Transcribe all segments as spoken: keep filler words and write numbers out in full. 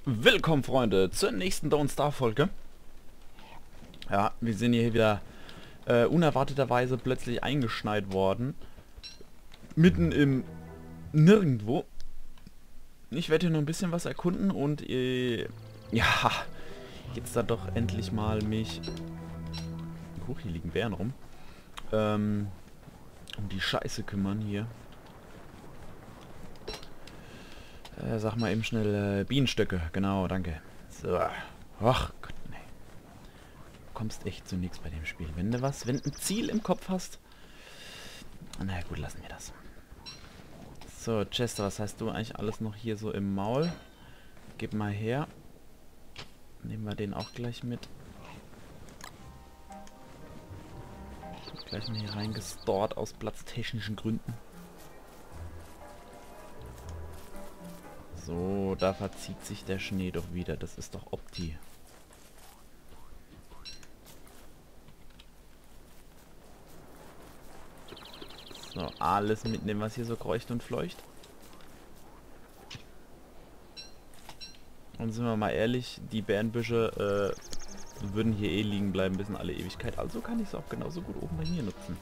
Willkommen, Freunde, zur nächsten Don't Starve Folge. Ja, wir sind hier wieder äh, unerwarteterweise plötzlich eingeschneit worden. Mitten im Nirgendwo. Ich werde hier noch ein bisschen was erkunden und äh, ja, jetzt dann doch endlich mal mich... Huch, hier liegen Bären rum. Ähm, um die Scheiße kümmern hier. Äh, sag mal eben schnell äh, Bienenstöcke. Genau, danke. So. Ach Gott, nee. Du kommst echt zu nichts bei dem Spiel. Wenn du was, wenn du ein Ziel im Kopf hast... Na gut, lassen wir das. So, Chester, was hast du eigentlich alles noch hier so im Maul? Gib mal her. Nehmen wir den auch gleich mit. Gleich mal hier reingestort aus platztechnischen Gründen. So, da verzieht sich der Schnee doch wieder. Das ist doch Opti. So, alles mitnehmen, was hier so kreucht und fleucht. Und sind wir mal ehrlich, die Bärenbüsche äh, würden hier eh liegen bleiben bis in alle Ewigkeit. Also kann ich es auch genauso gut oben bei mir nutzen.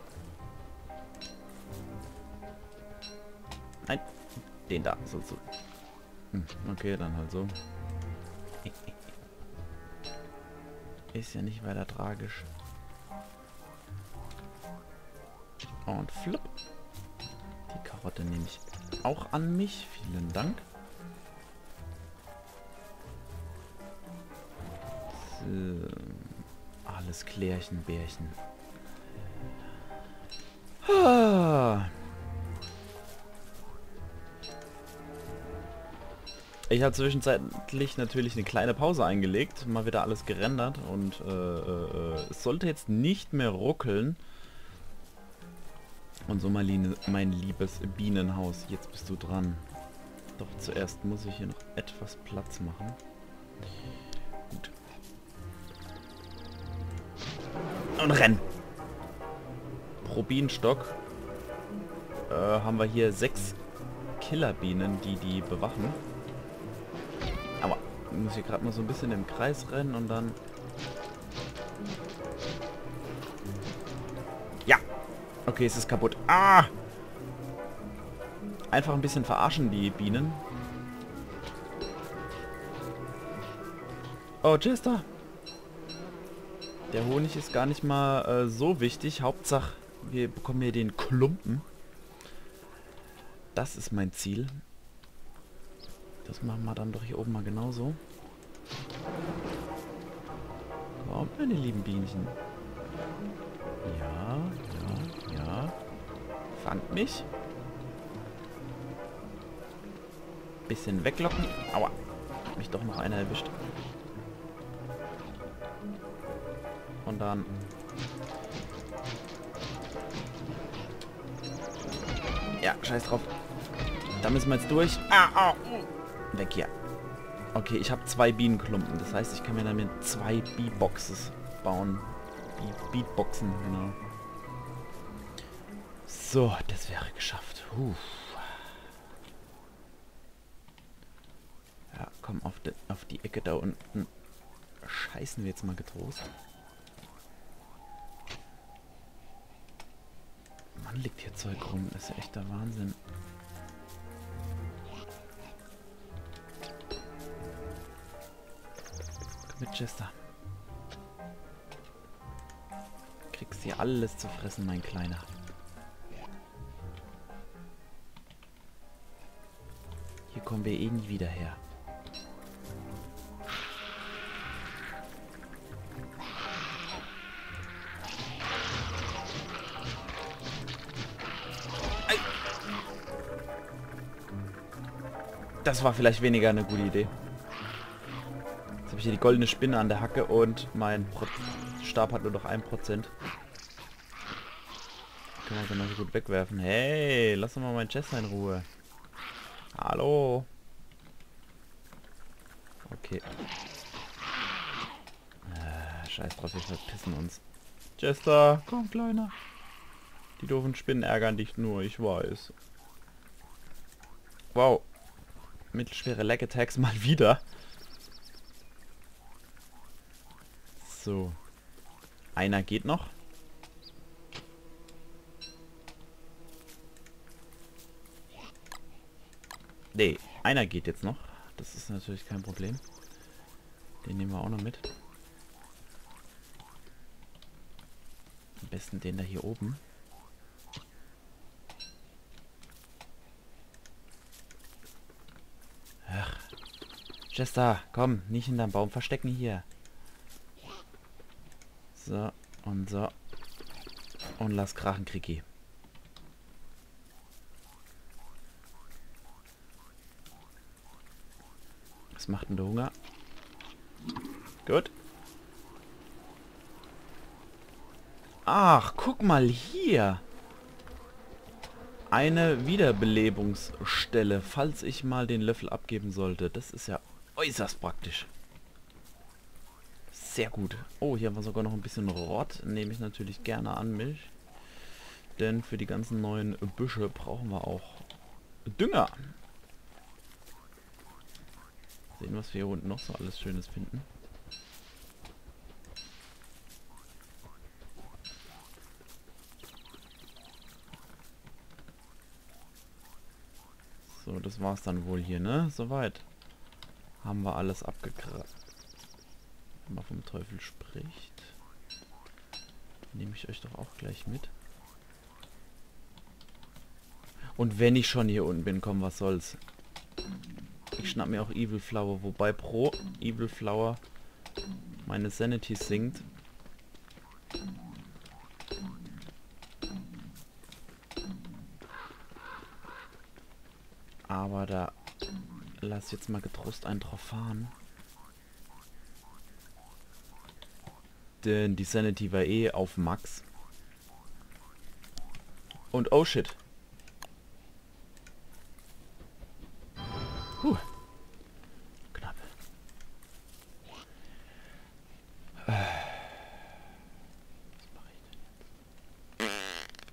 Nein, den da sollst du. Hm, okay, dann halt so. Ist ja nicht weiter tragisch. Und flupp. Die Karotte nehme ich auch an mich. Vielen Dank. So. Alles Klärchen, Bärchen. Ah. Ich habe zwischenzeitlich natürlich eine kleine Pause eingelegt, mal wieder alles gerendert und äh, äh, es sollte jetzt nicht mehr ruckeln. Und so mein, mein liebes Bienenhaus, jetzt bist du dran. Doch zuerst muss ich hier noch etwas Platz machen. Gut. Und rennen! Pro Bienenstock äh, haben wir hier sechs Killerbienen, die die bewachen. Aber ich muss hier gerade mal so ein bisschen im Kreis rennen und dann... Ja! Okay, es ist kaputt. Ah! Einfach ein bisschen verarschen, die Bienen. Oh, Chester! Der Honig ist gar nicht mal äh, so wichtig. Hauptsache, wir bekommen hier den Klumpen. Das ist mein Ziel. Das machen wir dann doch hier oben mal genauso. Kommt, meine lieben Bienchen. Ja, ja, ja. Fand mich. Bisschen weglocken. Aua. Hat mich doch noch einer erwischt. Und dann... Ja, scheiß drauf. Da müssen wir jetzt durch. Ah, au. Weg hier. Okay, ich habe zwei Bienenklumpen. Das heißt, ich kann mir damit zwei Bee-Boxes bauen. Bee Beatboxen, genau. So, das wäre geschafft. Puh. Ja, komm, auf die, auf die Ecke da unten scheißen wir jetzt mal getrost. Mann, liegt hier Zeug rum. Das ist ja echt der Wahnsinn. Komm mit, Chester. Kriegst hier alles zu fressen, mein Kleiner. Hier kommen wir eh nie wieder her. Das war vielleicht weniger eine gute Idee. Jetzt habe ich hier die goldene Spinne an der Hacke und mein Pro Stab hat nur noch ein Prozent. Können wir genauso gut wegwerfen. Hey, lass doch mal meinen Chester in Ruhe. Hallo. Okay. Äh, scheiß drauf, wir verpissen uns. Chester, komm, Kleiner. Die doofen Spinnen ärgern dich nur, ich weiß. Wow. mittelschwere Lag Attacks mal wieder. So. Einer geht noch. Nee, einer geht jetzt noch. Das ist natürlich kein Problem. Den nehmen wir auch noch mit. Am besten den da hier oben. Ach. Chester, komm, nicht hinterm Baum verstecken hier. So, und so. Und lass krachen, Kriki. Was macht denn der Hunger? Gut. Ach, guck mal hier. Eine Wiederbelebungsstelle, falls ich mal den Löffel abgeben sollte. Das ist ja äußerst praktisch. Sehr gut. Oh, hier haben wir sogar noch ein bisschen Rott. Nehme ich natürlich gerne an mich. Denn für die ganzen neuen Büsche brauchen wir auch Dünger. Sehen, was wir hier unten noch so alles Schönes finden. So, das war's dann wohl hier, ne? Soweit. Haben wir alles abgegrast. Wenn man vom Teufel spricht. Nehme ich euch doch auch gleich mit. Und wenn ich schon hier unten bin, komm, was soll's. Ich schnapp mir auch Evil Flower, wobei pro Evil Flower meine Sanity sinkt. Aber da lass jetzt mal getrost einen drauf fahren. Denn die Sanity war eh auf Max. Und oh shit. Puh. Knapp. Was mache ich denn jetzt?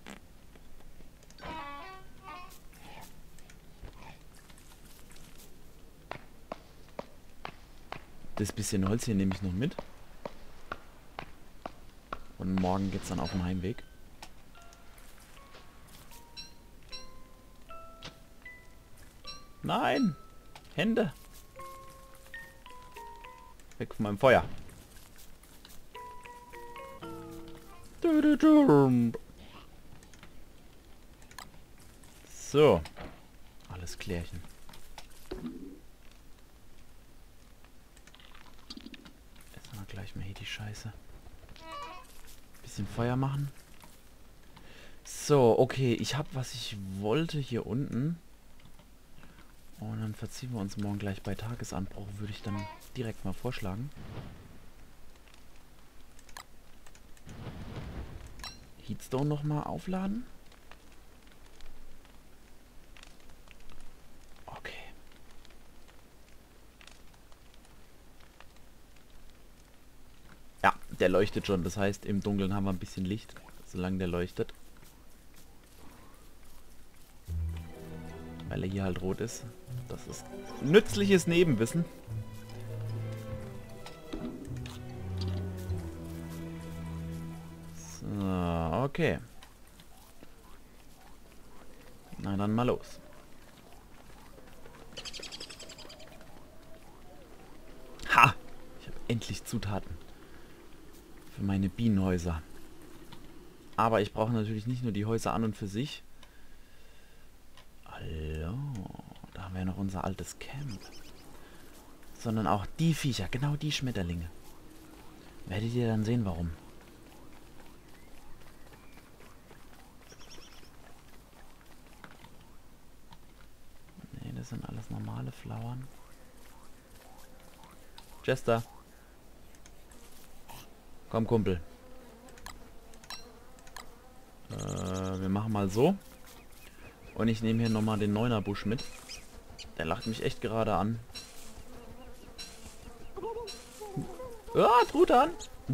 Das bisschen Holz hier nehme ich noch mit. Und morgen geht's dann auf den Heimweg. Nein! Hände! Weg von meinem Feuer. So. Alles klärchen. Essen wir gleich mal hier die Scheiße. Bisschen Feuer machen. So, okay. Ich habe, was ich wollte hier unten. Und dann verziehen wir uns morgen gleich bei Tagesanbruch, würde ich dann direkt mal vorschlagen. Heatstone nochmal aufladen. Okay. Ja, der leuchtet schon. Das heißt, im Dunkeln haben wir ein bisschen Licht, solange der leuchtet. Weil er hier halt rot ist. Das ist nützliches Nebenwissen. So, okay. Na dann mal los. Ha! Ich habe endlich Zutaten für meine Bienenhäuser. Aber ich brauche natürlich nicht nur die Häuser an und für sich. Hallo, da haben wir noch unser altes Camp. Sondern auch die Viecher, genau die Schmetterlinge. Werdet ihr dann sehen, warum. Ne, das sind alles normale Flowern. Chester. Komm, Kumpel. Äh, wir machen mal so. Und ich nehme hier nochmal den Neunerbusch mit. Der lacht mich echt gerade an. Ah, Truthahn!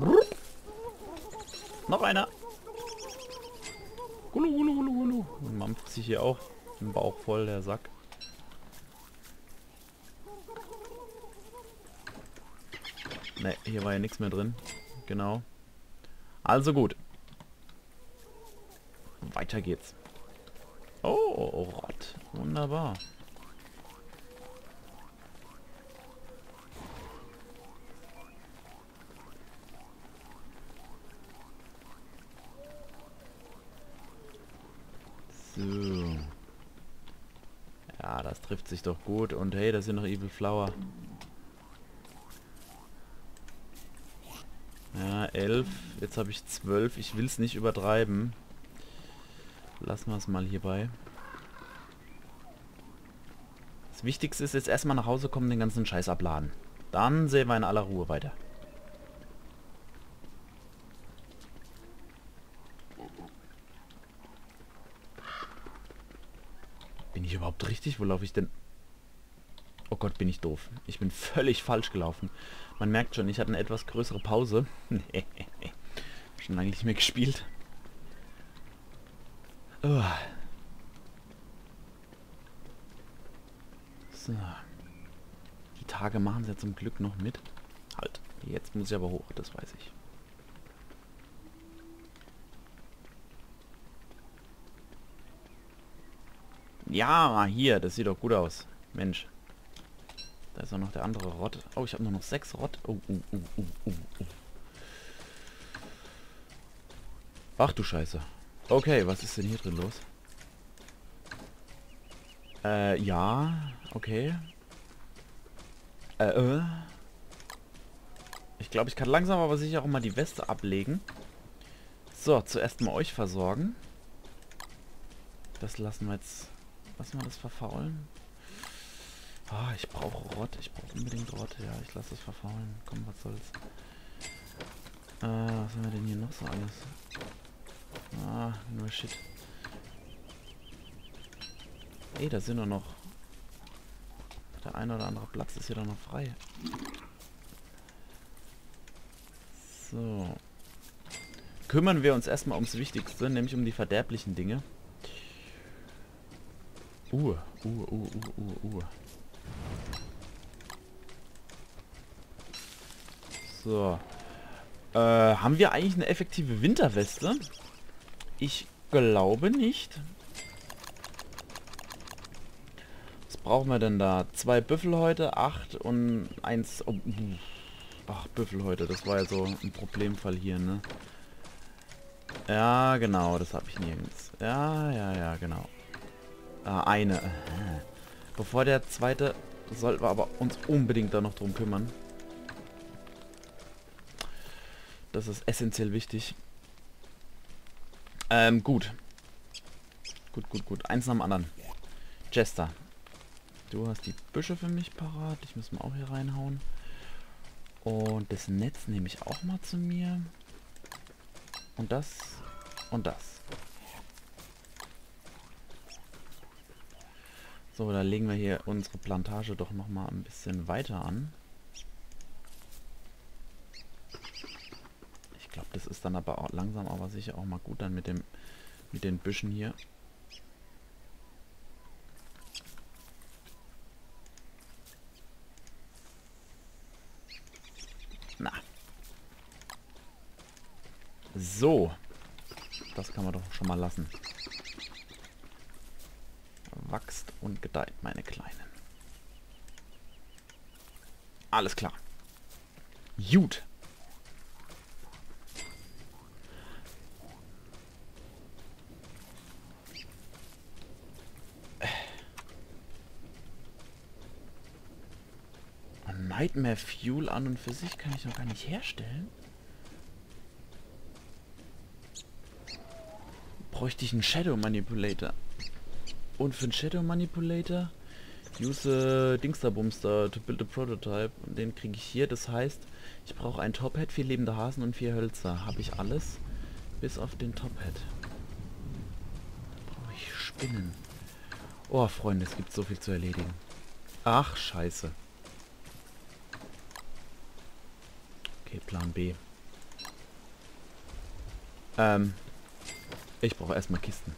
Noch einer! Gulu, gulu, gulu, gulu. Und mampft sich hier auch den Bauch voll, der Sack. Ne, hier war ja nichts mehr drin. Genau. Also gut. Weiter geht's. Oh, Rott. Wunderbar. So. Ja, das trifft sich doch gut. Und hey, da sind noch Evil Flower. Ja, elf. Jetzt habe ich zwölf. Ich will es nicht übertreiben. Lassen wir es mal hierbei. Das Wichtigste ist jetzt erstmal nach Hause kommen, den ganzen Scheiß abladen. Dann sehen wir in aller Ruhe weiter. Bin ich überhaupt richtig? Wo laufe ich denn? Oh Gott, bin ich doof. Ich bin völlig falsch gelaufen. Man merkt schon, ich hatte eine etwas größere Pause. Schon lange nicht mehr gespielt. Oh. So. Die Tage machen sie ja zum Glück noch mit. Halt, jetzt muss ich aber hoch, das weiß ich. Ja, hier, das sieht doch gut aus. Mensch. Da ist auch noch der andere Rott. Oh, ich habe nur noch sechs Rott. Oh, oh, oh, oh, oh, oh. Ach du Scheiße. Okay, was ist denn hier drin los? Äh, ja. Okay. Äh, äh. Ich glaube, ich kann langsam aber sicher auch mal die Weste ablegen. So, zuerst mal euch versorgen. Das lassen wir jetzt... Lassen wir das verfaulen? Ah, ich brauche Rott. Ich brauche unbedingt Rott. Ja, ich lasse das verfaulen. Komm, was soll's. Äh, was haben wir denn hier noch so alles? Ah, nur Shit. Ey, da sind doch noch... Der eine oder andere Platz ist hier doch noch frei. So. Kümmern wir uns erstmal ums Wichtigste, nämlich um die verderblichen Dinge. Uh, uh, uh, uh, uh, uh. So. Äh, haben wir eigentlich eine effektive Winterweste? Ich glaube nicht. Was brauchen wir denn da? Zwei Büffelhäute, acht und eins... Oh, ach, Büffelhäute, das war ja so ein Problemfall hier, ne? Ja, genau, das habe ich nirgends. Ja, ja, ja, genau. Ah, eine. Bevor der zweite, sollten wir aber uns unbedingt da noch drum kümmern. Das ist essentiell wichtig. Ähm, gut. Gut, gut, gut. Eins nach dem anderen. Jester. Du hast die Büsche für mich parat. Ich muss mal auch hier reinhauen. Und das Netz nehme ich auch mal zu mir. Und das. Und das. So, da legen wir hier unsere Plantage doch noch mal ein bisschen weiter an. Ich glaube, das ist dann aber auch langsam, aber sicher auch mal gut dann mit dem mit den Büschen hier. Na. So. Das kann man doch schon mal lassen. Wächst und gedeiht, meine Kleinen. Alles klar. Gut. Nightmare Fuel an und für sich kann ich noch gar nicht herstellen. Bräuchte ich einen Shadow Manipulator. Und für einen Shadow Manipulator use Dingsterbumster to build a prototype. Und den kriege ich hier. Das heißt, ich brauche ein Top-Hat, vier lebende Hasen und vier Hölzer. Habe ich alles? Bis auf den Top-Hat. Brauche ich Spinnen. Oh, Freunde, es gibt so viel zu erledigen. Ach, scheiße. Okay, Plan B. Ähm, ich brauche erstmal Kisten.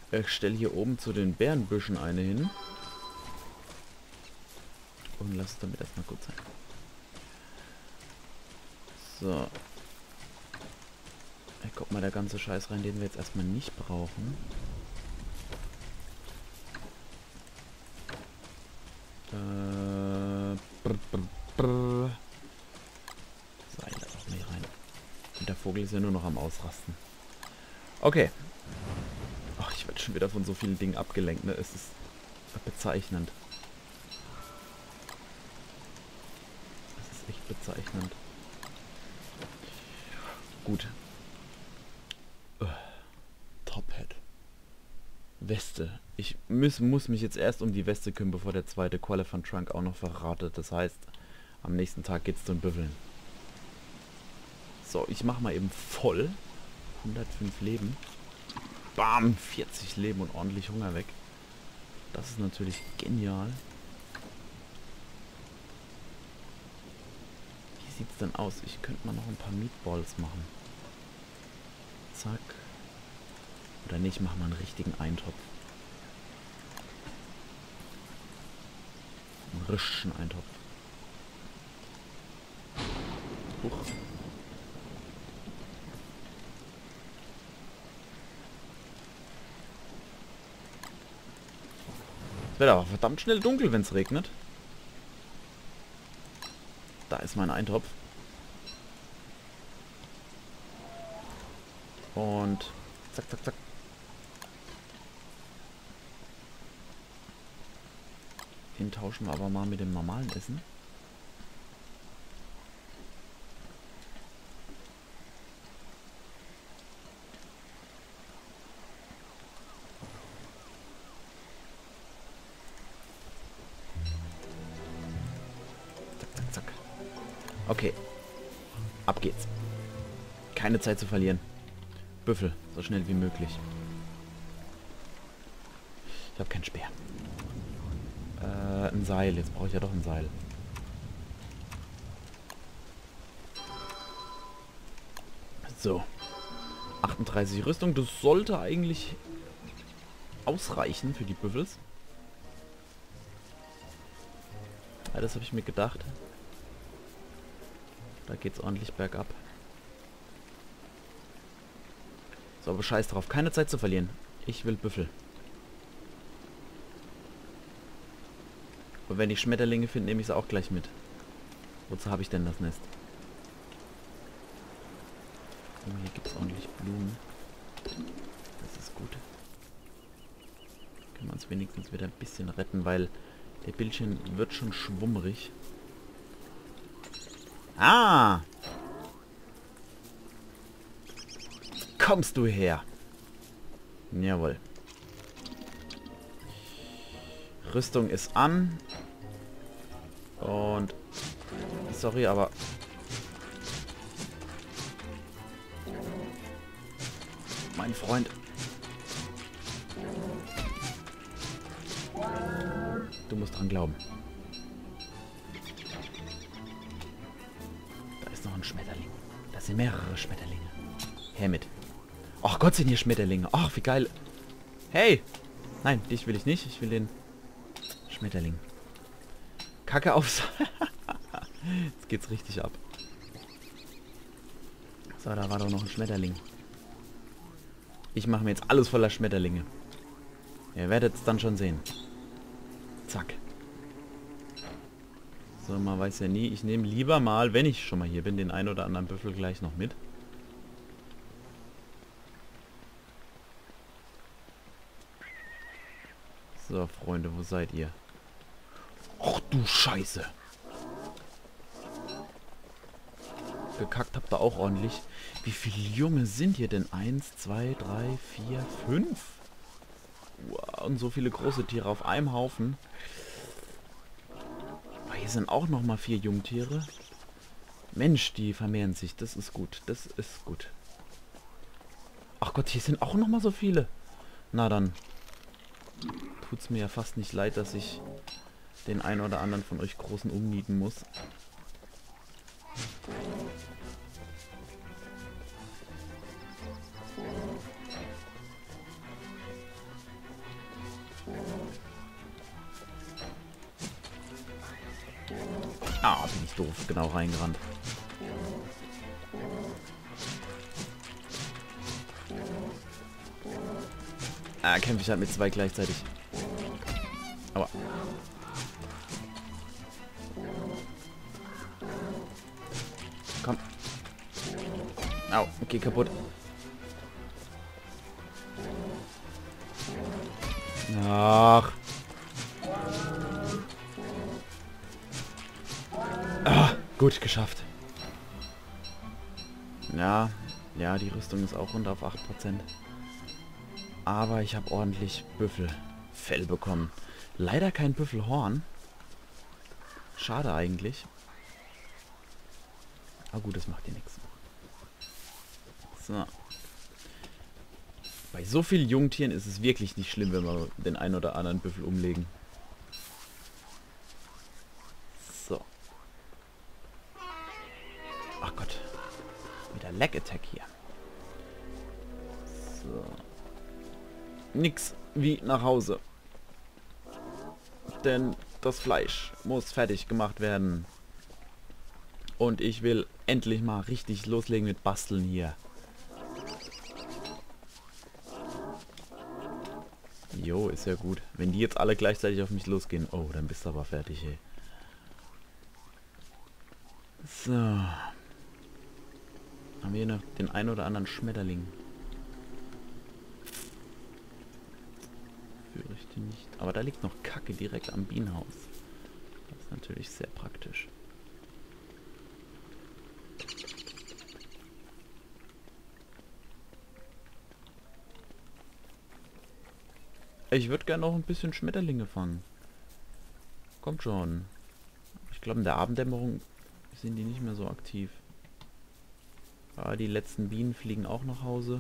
Ich stelle hier oben zu den Bärenbüschen eine hin. Und lass es damit erstmal gut sein. So. Hey, guck mal, der ganze Scheiß rein, den wir jetzt erstmal nicht brauchen. Äh, brr, brr, brr. Seile auch nicht rein. Und der Vogel ist ja nur noch am Ausrasten. Okay. Ach, ich werde schon wieder von so vielen Dingen abgelenkt, ne? Es ist bezeichnend. Es ist echt bezeichnend. Gut. Uh, Top-Hat. Weste. Ich muss, muss mich jetzt erst um die Weste kümmern, bevor der zweite Qualified Trunk auch noch verratet. Das heißt, am nächsten Tag geht's zum Büffeln. So, ich mache mal eben voll. hundertfünf Leben. Bam! vierzig Leben und ordentlich Hunger weg. Das ist natürlich genial. Wie sieht's denn aus? Ich könnte mal noch ein paar Meatballs machen. Zack. Oder nicht, machen wir einen richtigen Eintopf. Einen richtigen Eintopf. Huch. Es wird aber verdammt schnell dunkel, wenn es regnet. Da ist mein Eintopf. Und zack, zack, zack. Den tauschen wir aber mal mit dem normalen Essen. Zack, zack, zack. Okay. Ab geht's. Keine Zeit zu verlieren. Büffel, so schnell wie möglich. Ich habe kein Speer. Äh, ein Seil. Jetzt brauche ich ja doch ein Seil. So. achtunddreißig Rüstung. Das sollte eigentlich ausreichen für die Büffels. Ja, das habe ich mir gedacht. Da geht's ordentlich bergab. So, aber scheiß drauf. Keine Zeit zu verlieren. Ich will Büffel. Und wenn ich Schmetterlinge finde, nehme ich sie auch gleich mit. Wozu habe ich denn das Nest? Oh, hier gibt es ordentlich Blumen. Das ist gut. Können wir uns wenigstens wieder ein bisschen retten, weil der Bildschirm wird schon schwummrig. Ah! Kommst du her? Jawohl. Rüstung ist an. Und... Sorry, aber... Mein Freund. Du musst dran glauben. Da ist noch ein Schmetterling. Das sind mehrere Schmetterlinge. Her mit. Ach Gott, sind hier Schmetterlinge. Ach, wie geil. Hey! Nein, dich will ich nicht. Ich will den Schmetterling. Kacke aufs... Jetzt geht's richtig ab. So, da war doch noch ein Schmetterling. Ich mache mir jetzt alles voller Schmetterlinge. Ihr werdet es dann schon sehen. Zack. So, man weiß ja nie. Ich nehme lieber mal, wenn ich schon mal hier bin, den ein oder anderen Büffel gleich noch mit. So, Freunde, wo seid ihr? Ach du Scheiße. Gekackt habt ihr auch ordentlich. Wie viele Junge sind hier denn? Eins, zwei, drei, vier, fünf. Wow, und so viele große Tiere auf einem Haufen. Aber hier sind auch noch mal vier Jungtiere. Mensch, die vermehren sich. Das ist gut. Das ist gut. Ach Gott, hier sind auch noch mal so viele. Na dann. Tut's mir ja fast nicht leid, dass ich den einen oder anderen von euch Großen umnieten muss. Ah, bin ich doof. Genau reingerannt. Ah, kämpfe ich halt mit zwei gleichzeitig. Aber... Komm. Au, okay, kaputt. Ach. Ah, gut, geschafft. Ja, ja, die Rüstung ist auch runter auf acht Prozent. Aber ich habe ordentlich Büffelfell bekommen. Leider kein Büffelhorn. Schade eigentlich. Aber gut, das macht dir nichts. So. Bei so vielen Jungtieren ist es wirklich nicht schlimm, wenn wir den einen oder anderen Büffel umlegen. So. Ach Gott. Wieder Lag Attack hier. So. Nix wie nach Hause. Denn das Fleisch muss fertig gemacht werden. Und ich will endlich mal richtig loslegen mit Basteln hier. Jo, ist ja gut. Wenn die jetzt alle gleichzeitig auf mich losgehen. Oh, dann bist du aber fertig, ey. So. Haben wir hier noch den einen oder anderen Schmetterling? Fürchte nicht. Aber da liegt noch Kacke direkt am Bienenhaus. Das ist natürlich sehr praktisch. Ich würde gerne noch ein bisschen Schmetterlinge fangen. Kommt schon. Ich glaube, in der Abenddämmerung sind die nicht mehr so aktiv. Ja, die letzten Bienen fliegen auch nach Hause.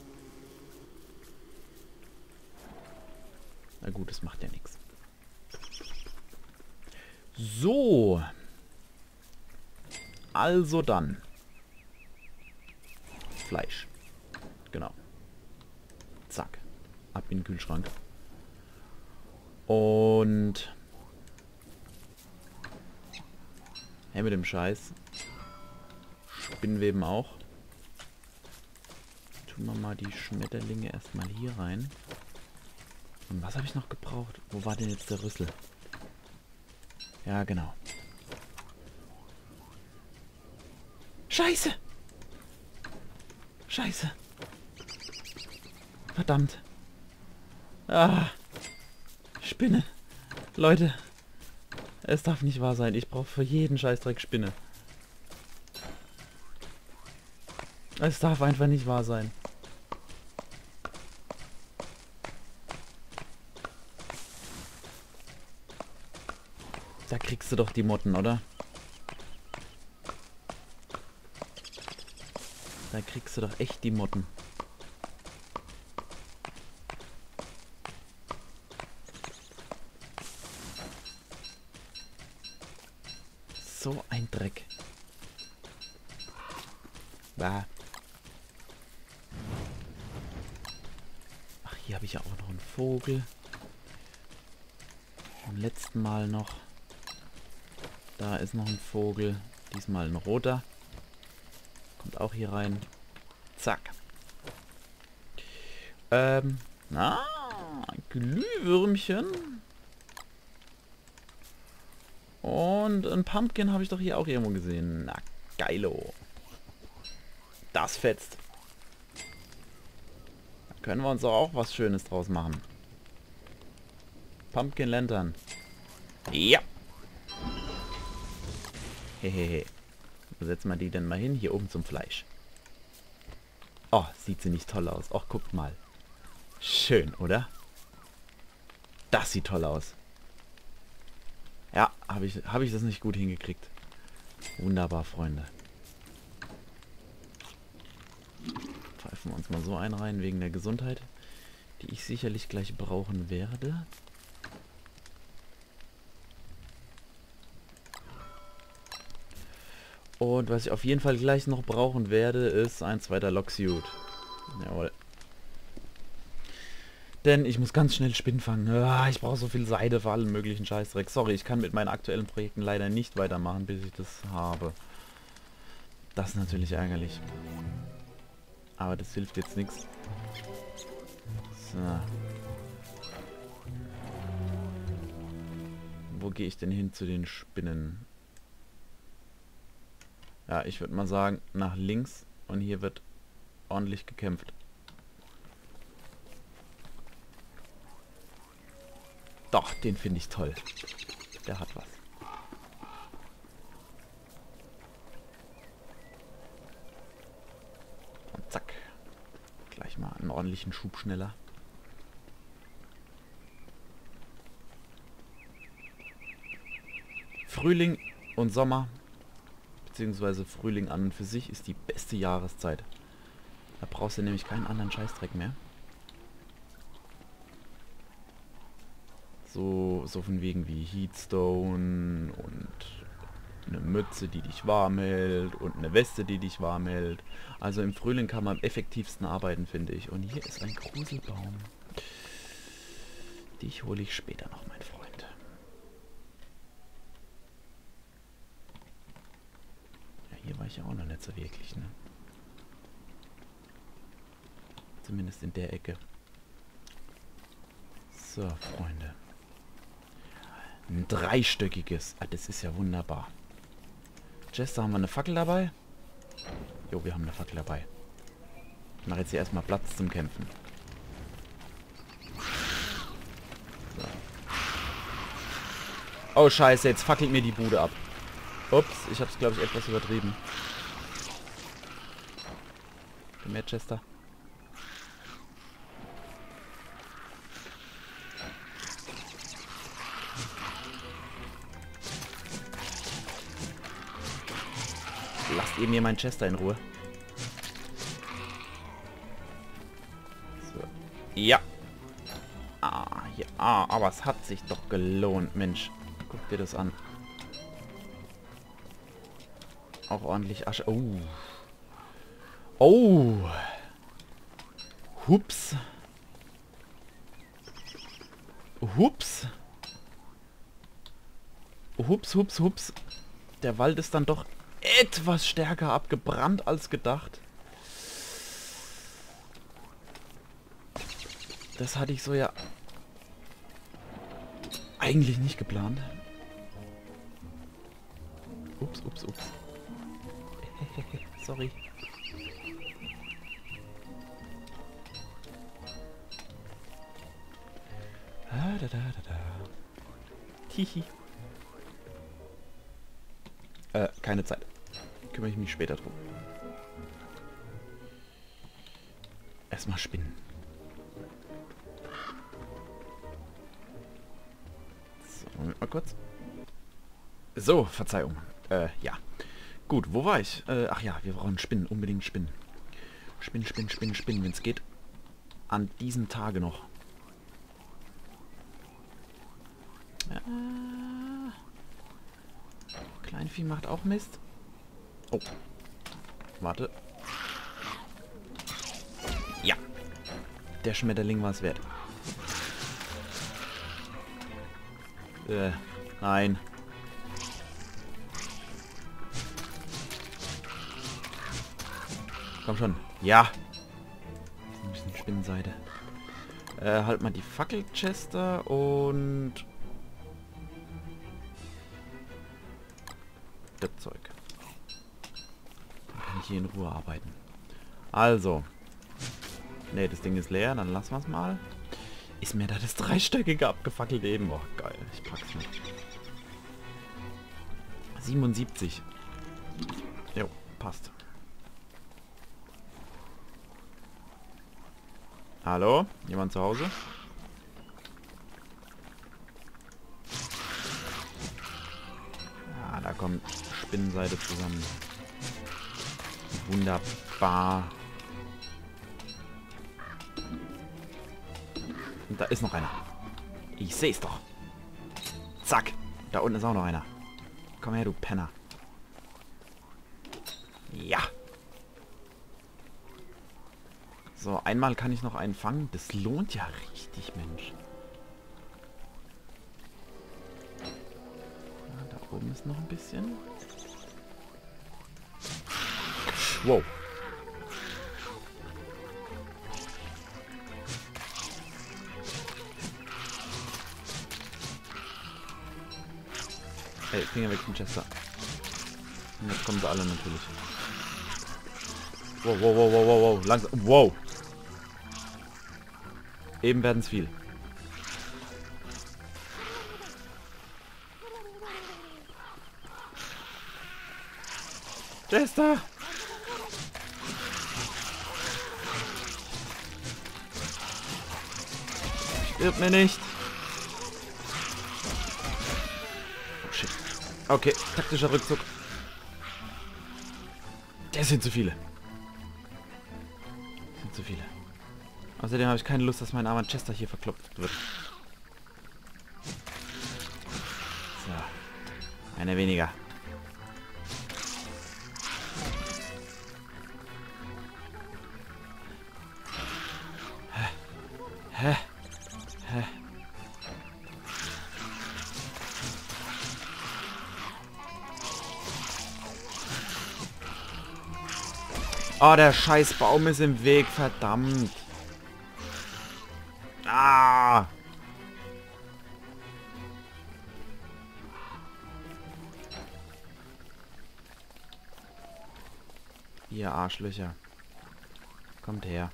Na gut, das macht ja nichts. So. Also dann. Fleisch. Genau. Zack. Ab in den Kühlschrank. Und... Hey, mit dem Scheiß. Spinnweben auch. Tun wir mal die Schmetterlinge erstmal hier rein. Und was habe ich noch gebraucht? Wo war denn jetzt der Rüssel? Ja, genau. Scheiße! Scheiße! Verdammt! Ah! Spinne! Leute! Es darf nicht wahr sein. Ich brauche für jeden Scheißdreck Spinne. Es darf einfach nicht wahr sein. Da kriegst du doch die Motten, oder? Da kriegst du doch echt die Motten. So ein Dreck. Bah. Ach, hier habe ich ja auch noch einen Vogel. Beim letzten Mal noch. Da ist noch ein Vogel. Diesmal ein roter. Kommt auch hier rein. Zack. Ähm. Na, ein Glühwürmchen. Und ein Pumpkin habe ich doch hier auch irgendwo gesehen. Na, geilo. Das fetzt. Da können wir uns doch auch was Schönes draus machen. Pumpkin Lantern. Ja. Hehehe. Wo setzen wir die denn mal hin? Hier oben zum Fleisch. Oh, sieht sie nicht toll aus. Och, guckt mal. Schön, oder? Das sieht toll aus. Ja, habe ich, hab ich das nicht gut hingekriegt. Wunderbar, Freunde. Pfeifen wir uns mal so einen rein, wegen der Gesundheit, die ich sicherlich gleich brauchen werde. Und was ich auf jeden Fall gleich noch brauchen werde, ist ein zweiter Locksuit. Jawohl. Denn ich muss ganz schnell Spinnen fangen. Ah, ich brauche so viel Seide für allen möglichen Scheißdreck. Sorry, ich kann mit meinen aktuellen Projekten leider nicht weitermachen, bis ich das habe. Das ist natürlich ärgerlich. Aber das hilft jetzt nichts. So. Wo gehe ich denn hin zu den Spinnen? Ja, ich würde mal sagen, nach links. Und hier wird ordentlich gekämpft. Doch, den finde ich toll. Der hat was. Und zack. Gleich mal einen ordentlichen Schub schneller. Frühling und Sommer, beziehungsweise Frühling an und für sich, ist die beste Jahreszeit. Da brauchst du nämlich keinen anderen Scheißdreck mehr. So, so von wegen wie Heatstone und eine Mütze, die dich warm hält und eine Weste, die dich warm hält. Also im Frühling kann man am effektivsten arbeiten, finde ich. Und hier ist ein Gruselbaum. Dich hole ich später noch, mein Freund. Ja, hier war ich ja auch noch nicht so wirklich, ne? Zumindest in der Ecke. So, Freunde. Ein dreistöckiges. Ah, das ist ja wunderbar. Jester, haben wir eine Fackel dabei? Jo, wir haben eine Fackel dabei. Ich mache jetzt hier erstmal Platz zum Kämpfen. So. Oh, scheiße, jetzt fackelt mir die Bude ab. Ups, ich habe es, glaube ich, etwas übertrieben. Mehr Chester. Lasst ihr mir meinen Chester in Ruhe. So. Ja. Ah, hier. Ah, aber es hat sich doch gelohnt, Mensch. Guck dir das an. Auch ordentlich Asche. Oh. Oh. Hups. Hups. Hups, hups, hups. Der Wald ist dann doch etwas stärker abgebrannt als gedacht. Das hatte ich so ja eigentlich nicht geplant. Ups, ups, ups. Sorry. Ah, da, da, da, da. Hihi. Äh, keine Zeit. Kümmere ich mich später drum. Erstmal spinnen. So, Moment mal kurz. So, Verzeihung. Äh, ja. Gut, wo war ich? Äh, ach ja, wir brauchen Spinnen. Unbedingt Spinnen. Spinnen, Spinnen, Spinnen, Spinnen, wenn es geht. An diesem Tage noch. Ja. Kleinvieh macht auch Mist. Oh. Warte. Ja. Der Schmetterling war es wert. Äh, nein. Komm schon. Ja. Ein bisschen Spinnenseide. Äh, halt mal die Fackelchester und das Zeug. Dann kann ich hier in Ruhe arbeiten. Also. Ne, das Ding ist leer, dann lassen wir es mal. Ist mir da das dreistöckige abgefackelt eben. Oh, geil. Ich pack's nicht. siebenundsiebzig. Jo, passt. Hallo? Jemand zu Hause? Ah, da kommt Spinnenseide zusammen. Wunderbar. Und da ist noch einer. Ich sehe es doch. Zack. Da unten ist auch noch einer. Komm her, du Penner. Ja. So, einmal kann ich noch einen fangen. Das lohnt ja richtig, Mensch. Ja, da oben ist noch ein bisschen. Wow. Ey, Finger weg vom Chester. Und jetzt kommen sie alle natürlich. Wow, wow, wow, wow, wow, wow. Langsam. Wow. Eben werden es viel. Chester! Stirb mir nicht. Oh shit. Okay, taktischer Rückzug. Das sind zu viele. Das sind zu viele. Außerdem habe ich keine Lust, dass mein armer Chester hier verklopft wird. So. Eine weniger. Hä? Hä? Hä? Oh, der scheiß Baum ist im Weg, verdammt. Ah! Ihr Arschlöcher. Kommt her.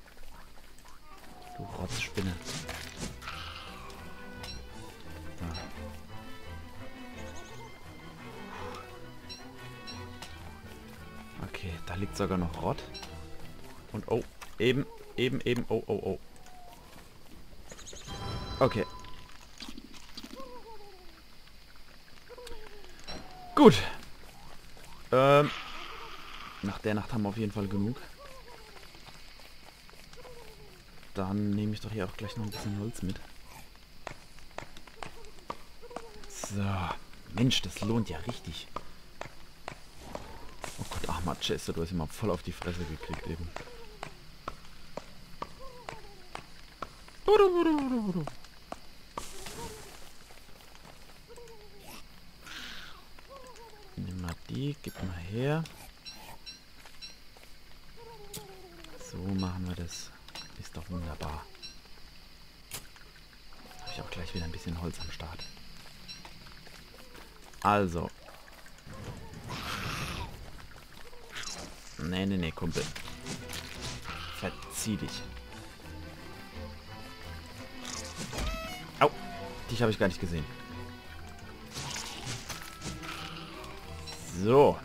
Du Rotzspinne. So. Okay, da liegt sogar noch Rott. Und oh, eben, eben, eben, oh, oh, oh. Okay. Gut. Ähm, nach der Nacht haben wir auf jeden Fall genug. Dann nehme ich doch hier auch gleich noch ein bisschen Holz mit. So. Mensch, das lohnt ja richtig. Oh Gott, armer Chester, du hast ihn mal voll auf die Fresse gekriegt eben. Nimm mal die, gib mal her. So machen wir das. Ist doch wunderbar. Habe ich auch gleich wieder ein bisschen Holz am Start. Also. Nee, nee, nee, Kumpel. Verzieh dich. Au. Dich habe ich gar nicht gesehen. So.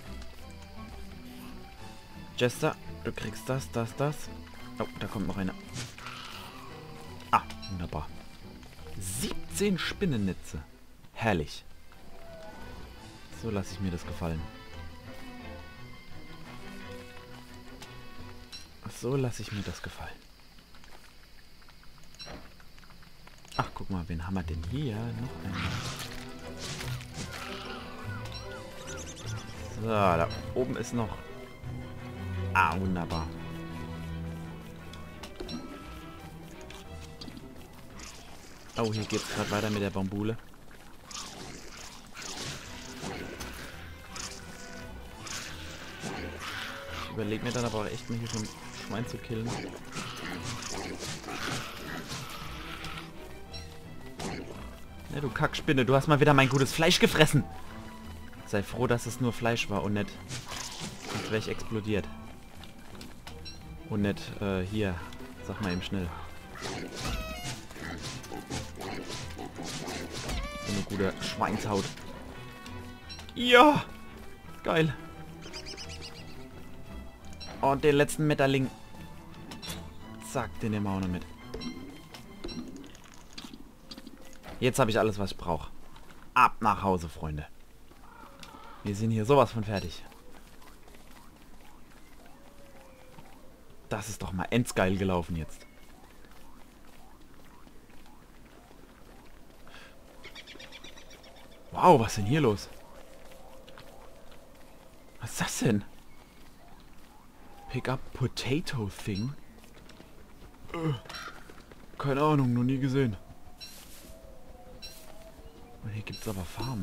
Chester, du kriegst das, das, das. Oh, da kommt noch einer. Ah, wunderbar. siebzehn Spinnennetze. Herrlich. So lasse ich mir das gefallen. So lasse ich mir das gefallen. Ach, guck mal, wen haben wir denn hier? Noch einen. So, da oben ist noch... Ah, wunderbar. Oh, hier geht's gerade weiter mit der Bambule. Ich überlege mir dann aber auch echt mal hier schon Schwein zu killen. Ja, du Kackspinne, du hast mal wieder mein gutes Fleisch gefressen. Sei froh, dass es nur Fleisch war und nicht... Sonst wäre ich explodiert. Und nicht, äh, hier. Sag mal eben schnell. So eine gute Schweinshaut. Ja! Geil. Und den letzten Metterling. Zack, den nehmen wir auch noch mit. Jetzt habe ich alles, was ich brauche. Ab nach Hause, Freunde. Wir sind hier sowas von fertig. Das ist doch mal endsgeil gelaufen jetzt. Wow, was ist denn hier los? Was ist das denn? Pick up Potato Thing. Äh, keine Ahnung, noch nie gesehen. Und hier gibt's aber Farmen.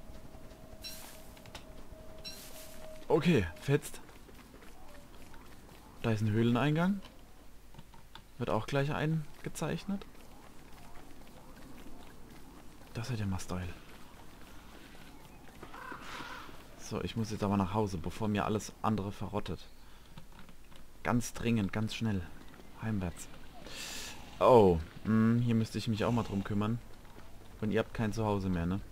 Okay, fetzt. Da ist ein Höhleneingang. Wird auch gleich eingezeichnet. Das wird ja mal Style. So, ich muss jetzt aber nach Hause, bevor mir alles andere verrottet. Ganz dringend, ganz schnell. Heimwärts. Oh, mh, hier müsste ich mich auch mal drum kümmern. Und ihr habt kein Zuhause mehr, ne?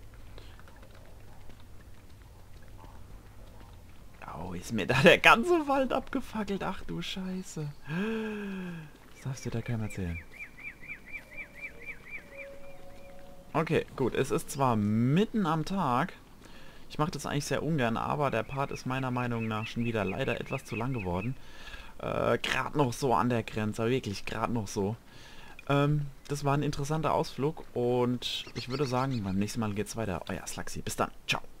Oh, ist mir da der ganze Wald abgefackelt. Ach du Scheiße. Das darfst du da keinem erzählen. Okay, gut. Es ist zwar mitten am Tag. Ich mache das eigentlich sehr ungern, aber der Part ist meiner Meinung nach schon wieder leider etwas zu lang geworden. Äh, gerade noch so an der Grenze. Wirklich, gerade noch so. Ähm, das war ein interessanter Ausflug und ich würde sagen, beim nächsten Mal geht's weiter. Euer Slaxi. Bis dann. Ciao.